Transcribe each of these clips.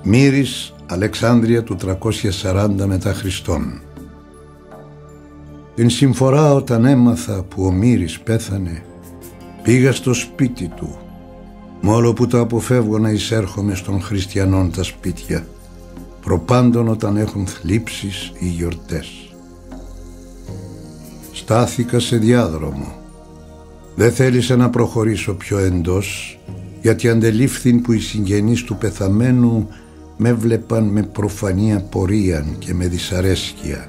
Μύρης, Αλεξάνδρεια του 340 μετά Χριστόν. Την συμφορά όταν έμαθα που ο Μύρης πέθανε, πήγα στο σπίτι του, μόλο που τα αποφεύγω να εισέρχομαι στον χριστιανών τα σπίτια, προπάντων όταν έχουν θλίψεις ή γιορτές. Στάθηκα σε διάδρομο. Δεν θέλησα να προχωρήσω πιο εντός, γιατί αντελήφθην που οι συγγενείς του πεθαμένου με βλέπαν με προφανή απορία και με δυσαρέσκεια.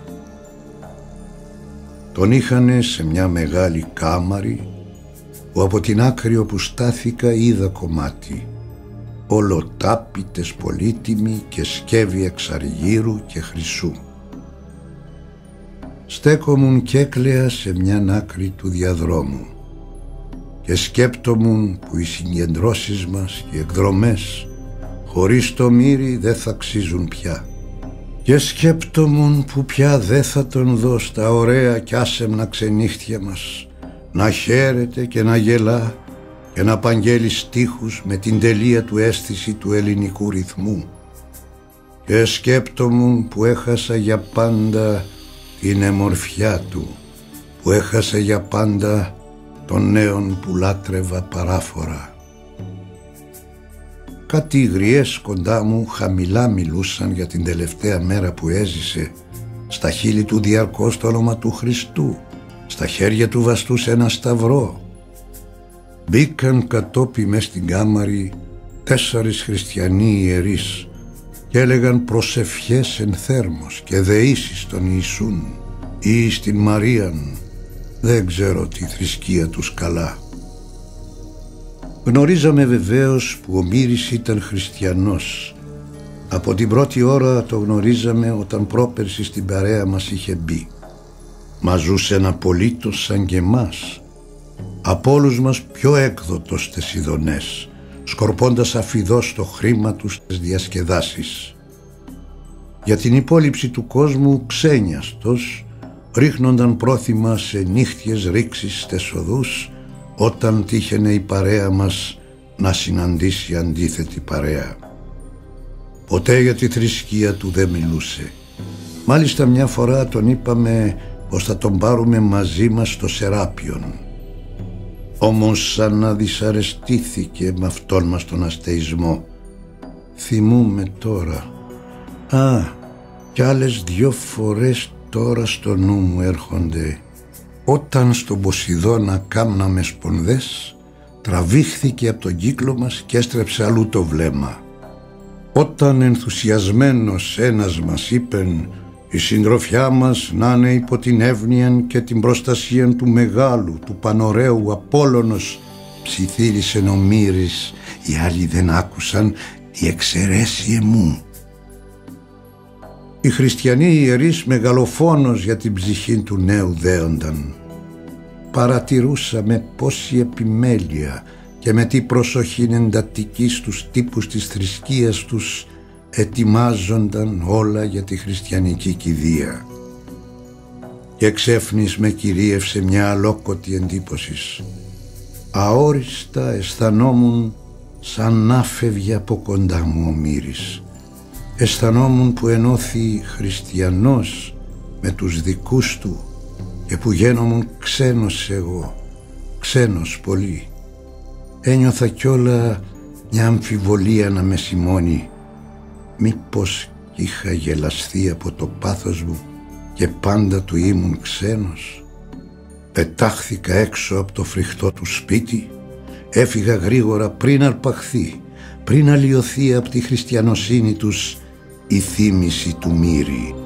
Τον είχανε σε μια μεγάλη κάμαρη, που από την άκρη όπου στάθηκα είδα κομμάτι, ολοτάπητες πολύτιμοι και σκεύη εξαργύρου και χρυσού. Στέκομουν κι έκλαια σε μια άκρη του διαδρόμου και σκέπτομουν που οι συγκεντρώσεις μας και οι εκδρομές χωρίς το Μύρη δεν θα αξίζουν πια. Και σκέπτομουν που πια δεν θα τον δω στα ωραία κι άσεμνα ξενύχτια μας να χαίρεται και να γελά και να απαγγέλει στίχους με την τελεία του αίσθηση του ελληνικού ρυθμού. Και σκέπτομουν που έχασα για πάντα την εμορφιά του, που έχασε για πάντα τον νέον που λάτρευα παράφορα. Κάτι γριές κοντά μου χαμηλά μιλούσαν για την τελευταία μέρα που έζησε, στα χείλη του διαρκώς το όνομα του Χριστού, στα χέρια του βαστούσε ένα σταυρό. Μπήκαν κατόπι μες στην κάμαρη 4 χριστιανοί ιερείς και έλεγαν προσευχές εν θέρμος και δεήσεις στον Ιησούν ή στην Μαρίαν, δεν ξέρω τη θρησκεία τους καλά. Γνωρίζαμε βεβαίως που ο Μύρης ήταν χριστιανός. Από την πρώτη ώρα το γνωρίζαμε όταν πρόπερση στην παρέα μας είχε μπει. Μα ζούσε απολύτως σαν και εμάς, από όλους μας πιο έκδοτος στις ειδονές, σκορπώντας αφιδώς το χρήμα του στις διασκεδάσεις. Για την υπόλοιψη του κόσμου ξένιαστος, ρίχνονταν πρόθυμα σε νύχτιες ρήξεις στις οδούς, όταν τύχαινε η παρέα μας να συναντήσει αντίθετη παρέα. Ποτέ για τη θρησκεία του δεν μιλούσε. Μάλιστα μια φορά τον είπαμε πως θα τον πάρουμε μαζί μας στο Σεράπιον. Όμως σαν να δυσαρεστήθηκε με αυτόν μας τον αστεϊσμό. Θυμούμε τώρα. Κι άλλες 2 φορές τώρα στο νου μου έρχονται. Όταν στον Ποσειδώνα κάμναμε σπονδές, τραβήχθηκε από τον κύκλο μας και έστρεψε αλλού το βλέμμα. Όταν ενθουσιασμένος ένας μας είπεν η συντροφιά μας να είναι υπό την εύνοια και την προστασία του μεγάλου, του πανωραίου Απόλλωνος, ψιθύρισε ο Μύρης, οι άλλοι δεν άκουσαν τι εξαιρέσει εμού. Οι χριστιανοί ιερείς μεγαλοφόνος για την ψυχή του νέου δέονταν. Παρατηρούσαμε πόση επιμέλεια και με τι προσοχή εντατική στους τύπους της θρησκείας τους ετοιμάζονταν όλα για τη χριστιανική κηδεία. Και εξέφνης με κυρίευσε μια αλόκοτη εντύπωση. Αόριστα αισθανόμουν σαν να φεύγει από κοντά μου ο Μύρης. Αισθανόμουν που ενώθη χριστιανός με τους δικούς του και που γένομουν ξένος εγώ, ξένος πολύ. Ένιωθα κιόλα μια αμφιβολία να με σημώνει. Μήπως είχα γελαστεί από το πάθος μου και πάντα του ήμουν ξένος. Πετάχθηκα έξω από το φρικτό του σπίτι, έφυγα γρήγορα πριν αρπαχθεί, πριν αλλοιωθεί από τη χριστιανοσύνη τους η θύμηση του Μύρη.